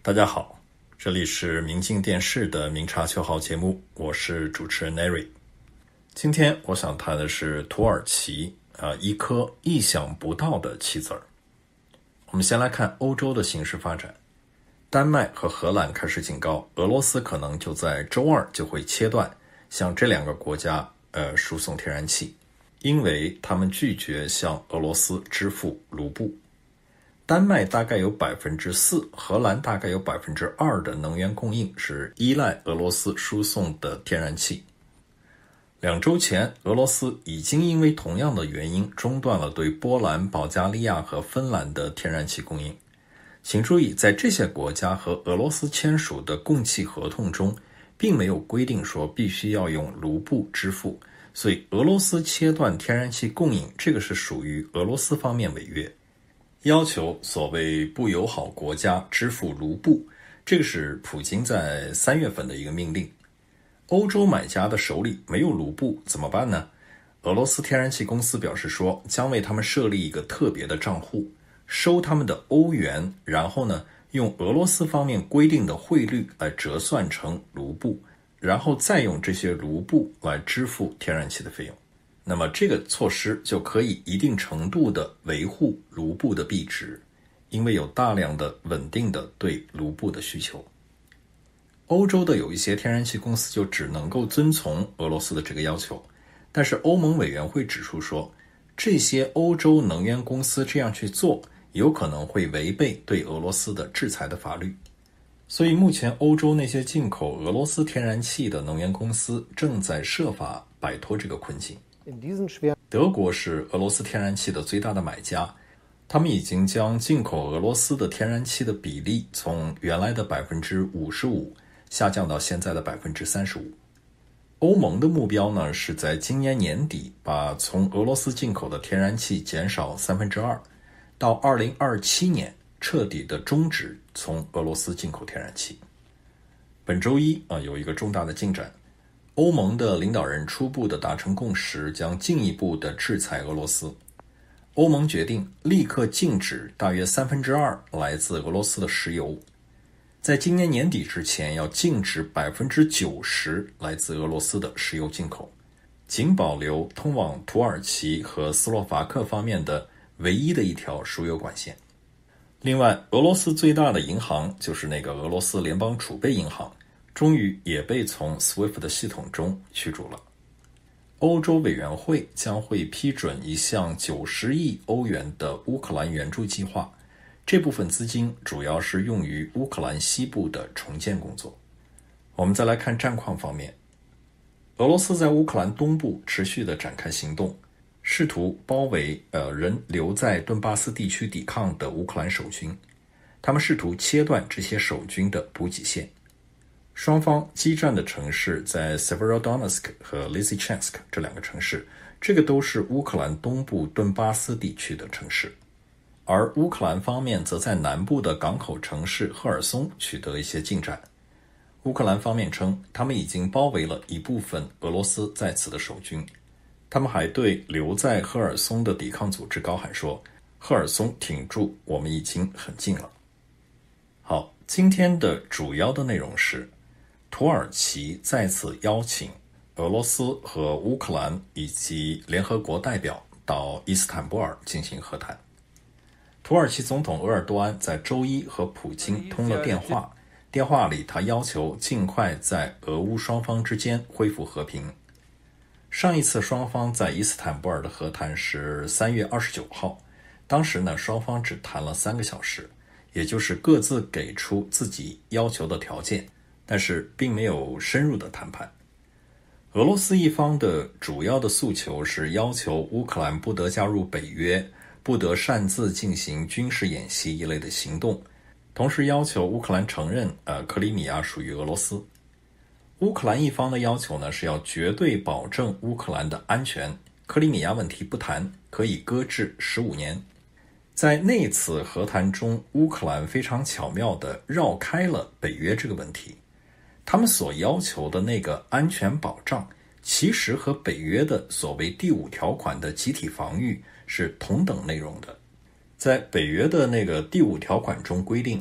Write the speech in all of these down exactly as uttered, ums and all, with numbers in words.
大家好，这里是明镜电视的明察秋毫节目，我是主持人 Neri。 今天我想谈的是土耳其、呃、一颗意想不到的棋子儿。我们先来看欧洲的形势发展。丹麦和荷兰开始警告，俄罗斯可能就在周二就会切断向这两个国家呃输送天然气，因为他们拒绝向俄罗斯支付卢布。丹麦大概有 百分之四， 荷兰大概有 百分之二 的能源供应是依赖俄罗斯输送的天然气。两周前，俄罗斯已经因为同样的原因中断了对波兰、保加利亚和芬兰的天然气供应。请注意，在这些国家和俄罗斯签署的供气合同中，并没有规定说必须要用卢布支付，所以俄罗斯切断天然气供应，这个是属于俄罗斯方面违约。要求所谓不友好国家支付卢布，这个是普京在三月份的一个命令。欧洲买家的手里没有卢布怎么办呢？俄罗斯天然气公司表示说，将为他们设立一个特别的账户，收他们的欧元，然后呢，用俄罗斯方面规定的汇率来折算成卢布，然后再用这些卢布来支付天然气的费用。那么这个措施就可以一定程度的维护卢布的币值，因为有大量的稳定的对卢布的需求。欧洲的有一些天然气公司就只能够遵从俄罗斯的这个要求，但是欧盟委员会指出说，这些欧洲能源公司这样去做，有可能会违背对俄罗斯的制裁的法律。所以目前欧洲那些进口俄罗斯天然气的能源公司正在设法摆脱这个困境。德国是俄罗斯天然气的最大的买家，他们已经将进口俄罗斯的天然气的比例从原来的 百分之五十五 下降到现在的 百分之三十五。欧盟的目标呢，是在今年年底把从俄罗斯进口的天然气减少三分之二，到二零二七年彻底的终止从俄罗斯进口天然气。本周一啊，有一个重大的进展。欧盟的领导人初步的达成共识，将进一步的制裁俄罗斯。欧盟决定立刻禁止大约三分之二来自俄罗斯的石油，在今年年底之前要禁止 百分之九十 来自俄罗斯的石油进口，仅保留通往土耳其和斯洛伐克方面的唯一的一条输油管线。另外，俄罗斯最大的银行就是那个俄罗斯联邦储备银行，终于也被从 S W I F T 的系统中驱逐了。欧洲委员会将会批准一项九十亿欧元的乌克兰援助计划，这部分资金主要是用于乌克兰西部的重建工作。我们再来看战况方面，俄罗斯在乌克兰东部持续的展开行动，试图包围呃人留在顿巴斯地区抵抗的乌克兰守军，他们试图切断这些守军的补给线。双方激战的城市在 Severodonetsk 和 Lysychansk 这两个城市，这个都是乌克兰东部顿巴斯地区的城市。而乌克兰方面则在南部的港口城市赫尔松取得一些进展。乌克兰方面称，他们已经包围了一部分俄罗斯在此的守军。他们还对留在赫尔松的抵抗组织高喊说，赫尔松挺住，我们已经很近了。好，今天的主要的内容是土耳其再次邀请俄罗斯和乌克兰以及联合国代表到伊斯坦布尔进行和谈。土耳其总统鄂尔多安在周一和普京通了电话，电话里他要求尽快在俄乌双方之间恢复和平。上一次双方在伊斯坦布尔的和谈是三月二十九号，当时呢双方只谈了三个小时，也就是各自给出自己要求的条件，但是并没有深入的谈判。俄罗斯一方的主要的诉求是要求乌克兰不得加入北约，不得擅自进行军事演习一类的行动，同时要求乌克兰承认呃克里米亚属于俄罗斯。乌克兰一方的要求呢是要绝对保证乌克兰的安全，克里米亚问题不谈，可以搁置十五年。在那次和谈中，乌克兰非常巧妙地绕开了北约这个问题。他们所要求的那个安全保障，其实和北约的所谓第五条款的集体防御是同等内容的。在北约的那个第五条款中规定，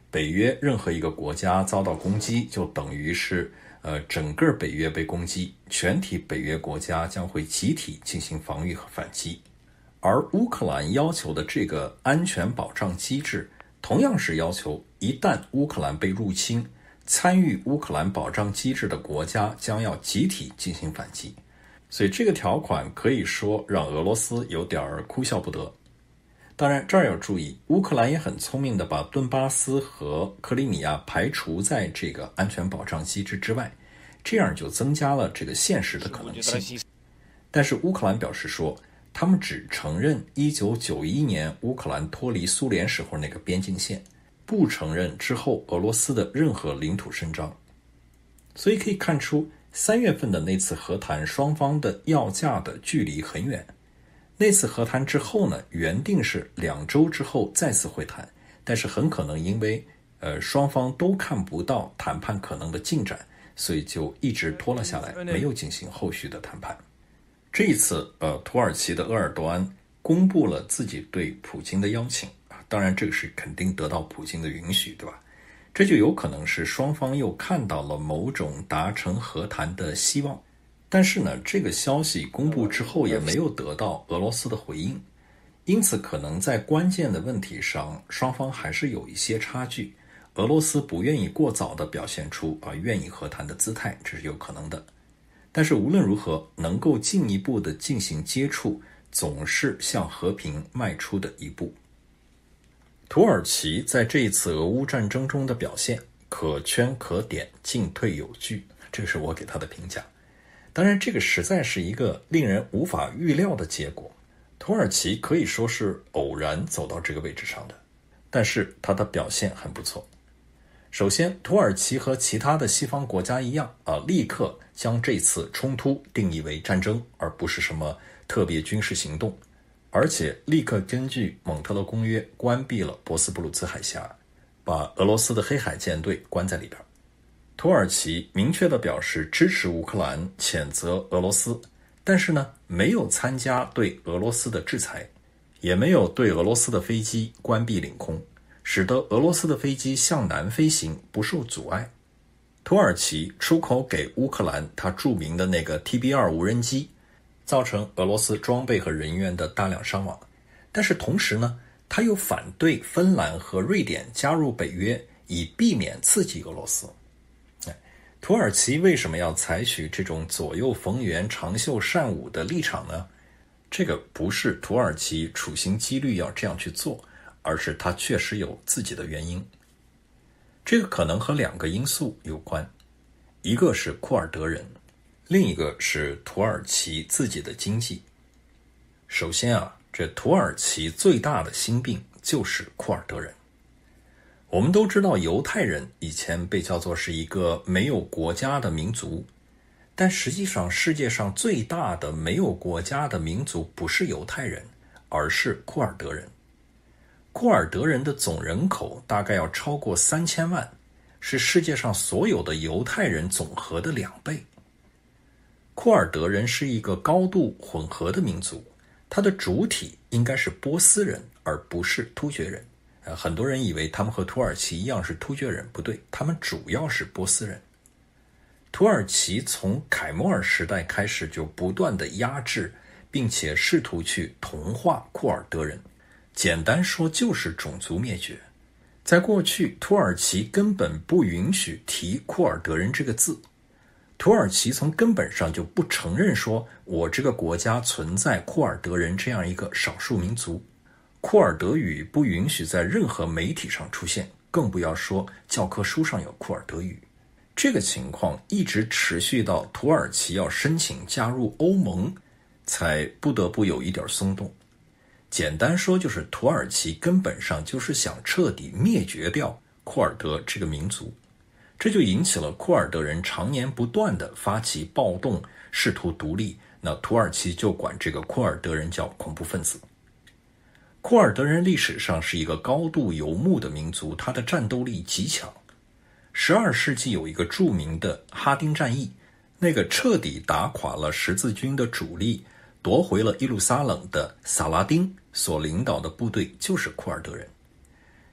北约任何一个国家遭到攻击，就等于是呃整个北约被攻击，全体北约国家将会集体进行防御和反击。而乌克兰要求的这个安全保障机制，同样是要求一旦乌克兰被入侵，参与乌克兰保障机制的国家将要集体进行反击。所以这个条款可以说让俄罗斯有点哭笑不得。当然这儿要注意，乌克兰也很聪明地把顿巴斯和克里米亚排除在这个安全保障机制之外，这样就增加了这个现实的可能性。但是乌克兰表示说，他们只承认一九九一年乌克兰脱离苏联时候那个边境线，不承认之后俄罗斯的任何领土伸张。所以可以看出，三月份的那次和谈，双方的要价的距离很远。那次和谈之后呢，原定是两周之后再次会谈，但是很可能因为呃双方都看不到谈判可能的进展，所以就一直拖了下来，没有进行后续的谈判。这一次呃，土耳其的鄂尔多安公布了自己对普京的邀请，当然这个是肯定得到普京的允许，对吧？这就有可能是双方又看到了某种达成和谈的希望。但是呢，这个消息公布之后也没有得到俄罗斯的回应，因此可能在关键的问题上，双方还是有一些差距。俄罗斯不愿意过早地表现出啊愿意和谈的姿态，这是有可能的。但是无论如何，能够进一步的进行接触，总是向和平迈出的一步。土耳其在这一次俄乌战争中的表现，可圈可点，进退有据，这是我给他的评价。当然，这个实在是一个令人无法预料的结果。土耳其可以说是偶然走到这个位置上的，但是他的表现很不错。首先，土耳其和其他的西方国家一样啊，立刻将这次冲突定义为战争，而不是什么特别军事行动，而且立刻根据蒙特勒公约关闭了博斯普鲁兹海峡，把俄罗斯的黑海舰队关在里边。土耳其明确地表示支持乌克兰，谴责俄罗斯，但是呢，没有参加对俄罗斯的制裁，也没有对俄罗斯的飞机关闭领空，使得俄罗斯的飞机向南飞行不受阻碍。土耳其出口给乌克兰它著名的那个 T B 二 无人机，造成俄罗斯装备和人员的大量伤亡。但是同时呢，它又反对芬兰和瑞典加入北约，以避免刺激俄罗斯。土耳其为什么要采取这种左右逢源、长袖善舞的立场呢？这个不是土耳其处心积虑要这样去做，而是它确实有自己的原因。这个可能和两个因素有关，一个是库尔德人，另一个是土耳其自己的经济。首先啊，这土耳其最大的心病就是库尔德人。我们都知道犹太人以前被叫做是一个没有国家的民族，但实际上世界上最大的没有国家的民族不是犹太人，而是库尔德人。库尔德人的总人口大概要超过三千万，是世界上所有的犹太人总和的两倍。库尔德人是一个高度混合的民族，它的主体应该是波斯人，而不是突厥人。呃，很多人以为他们和土耳其一样是突厥人，不对，他们主要是波斯人。土耳其从凯末尔时代开始就不断的压制，并且试图去同化库尔德人，简单说就是种族灭绝。在过去，土耳其根本不允许提库尔德人这个字，土耳其从根本上就不承认说我这个国家存在库尔德人这样一个少数民族。库尔德语不允许在任何媒体上出现，更不要说教科书上有库尔德语。这个情况一直持续到土耳其要申请加入欧盟，才不得不有一点松动。简单说就是土耳其根本上就是想彻底灭绝掉库尔德这个民族，这就引起了库尔德人常年不断的发起暴动，试图独立，那土耳其就管这个库尔德人叫恐怖分子。库尔德人历史上是一个高度游牧的民族，他的战斗力极强。十二世纪有一个著名的哈丁战役，那个彻底打垮了十字军的主力，夺回了耶路撒冷的萨拉丁所领导的部队就是库尔德人。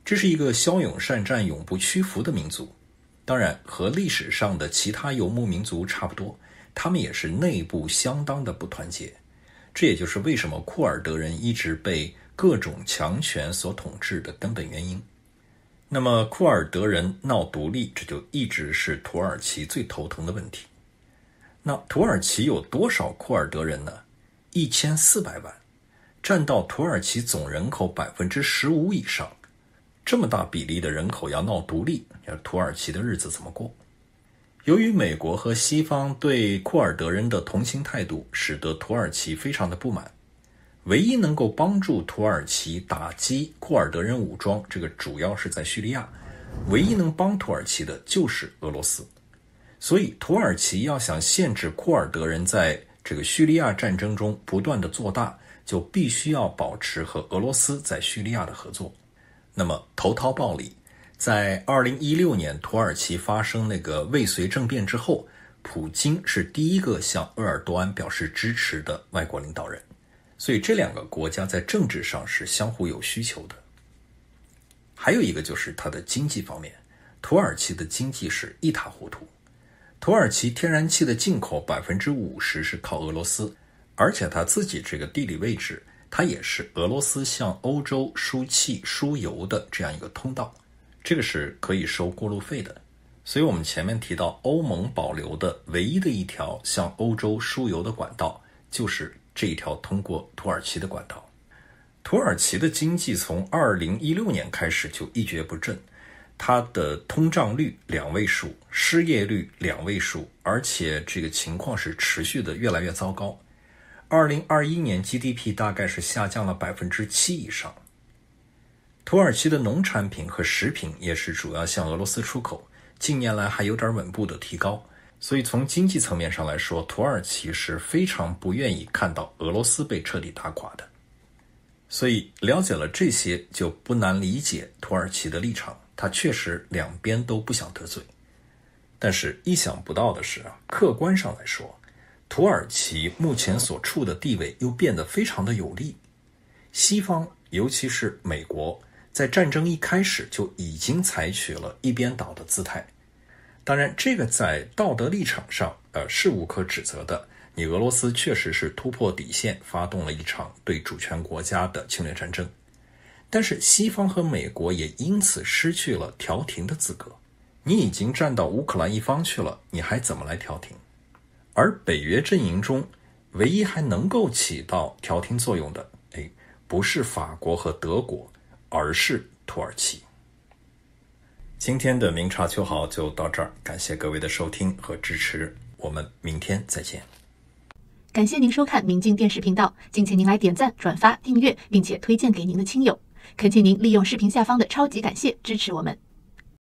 这是一个骁勇善战、永不屈服的民族。当然，和历史上的其他游牧民族差不多，他们也是内部相当的不团结。这也就是为什么库尔德人一直被各种强权所统治的根本原因。那么库尔德人闹独立，这就一直是土耳其最头疼的问题。那土耳其有多少库尔德人呢？一千四百万，占到土耳其总人口 百分之十五 以上。这么大比例的人口要闹独立，土耳其的日子怎么过？由于美国和西方对库尔德人的同情态度，使得土耳其非常的不满。唯一能够帮助土耳其打击库尔德人武装，这个主要是在叙利亚，唯一能帮土耳其的就是俄罗斯。所以土耳其要想限制库尔德人在这个叙利亚战争中不断的做大，就必须要保持和俄罗斯在叙利亚的合作。那么投桃报李，在二零一六年土耳其发生那个未遂政变之后，普京是第一个向鄂尔多安表示支持的外国领导人。所以这两个国家在政治上是相互有需求的。还有一个就是它的经济方面，土耳其的经济是一塌糊涂。土耳其天然气的进口 百分之五十 是靠俄罗斯，而且它自己这个地理位置，它也是俄罗斯向欧洲输气输油的这样一个通道，这个是可以收过路费的。所以我们前面提到欧盟保留的唯一的一条向欧洲输油的管道，就是这一条通过土耳其的管道。土耳其的经济从二零一六年开始就一蹶不振，它的通胀率两位数，失业率两位数，而且这个情况是持续的越来越糟糕。二零二一年 G D P 大概是下降了 百分之七 以上。土耳其的农产品和食品也是主要向俄罗斯出口，近年来还有点稳步的提高。所以从经济层面上来说，土耳其是非常不愿意看到俄罗斯被彻底打垮的。所以了解了这些，就不难理解土耳其的立场，它确实两边都不想得罪。但是意想不到的是啊，客观上来说，土耳其目前所处的地位又变得非常的有利。西方，尤其是美国，在战争一开始就已经采取了一边倒的姿态。当然，这个在道德立场上，呃，是无可指责的。你俄罗斯确实是突破底线，发动了一场对主权国家的侵略战争。但是西方和美国也因此失去了调停的资格。你已经站到乌克兰一方去了，你还怎么来调停？而北约阵营中，唯一还能够起到调停作用的，哎，不是法国和德国，而是土耳其。今天的明察秋毫就到这儿，感谢各位的收听和支持，我们明天再见。 感谢您收看明镜电视频道，敬请您来点赞、转发、订阅，并且推荐给您的亲友。恳请您利用视频下方的超级感谢支持我们。